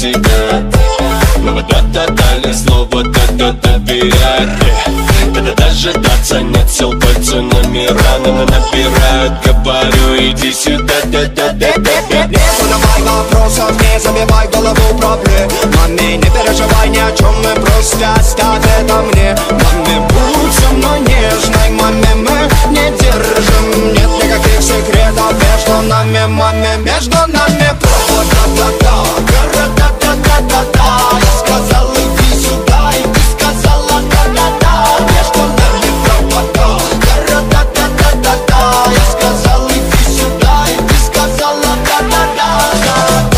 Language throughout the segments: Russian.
тебя. Но вот тотальное слово доверять. Когда дожидаться нет сил, пальцы номера набирают. Говорю, иди сюда, не задавай вопросов, не забивай голову проблемами. Не переживай ни о чем, мы просто оставь это мне. Маме, будь со мной нежной, маме, мы не держим. Нет никаких секретов между нами, маме, между нами. Провода-да-да, города-да-да-да-да. Я сказал, иди сюда, и ты сказала да-да-да. Между нами провода, города-да-да-да-да. Я сказал, иди сюда, и ты сказала да-да-да-да-да.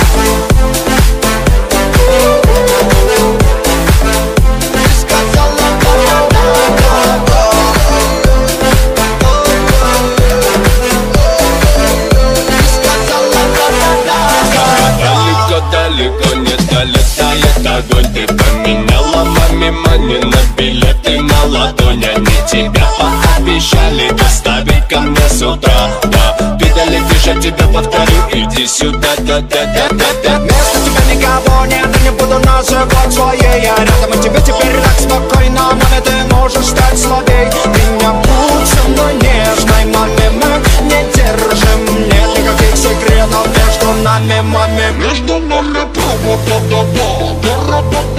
Ты сказала да-да-да-да-да. Ты сказала да-да-да. далеко не долетает огонь. Ты поменяла маме мани на билеты на ладонь. Они тебя пообещали доставить ко мне с утра. Да, ты долетишь, я тебя повторю. Иди сюда, да-да-да-да-да. Вместо тебя никого нет, и не буду называть своей. Я рядом, и тебе теперь так спокойно. Маме, ты можешь стать слабей. Меня будь со мной нежной, маме, мы не держим. Нет никаких секретов между нами, маме. Между нами провода-да-да.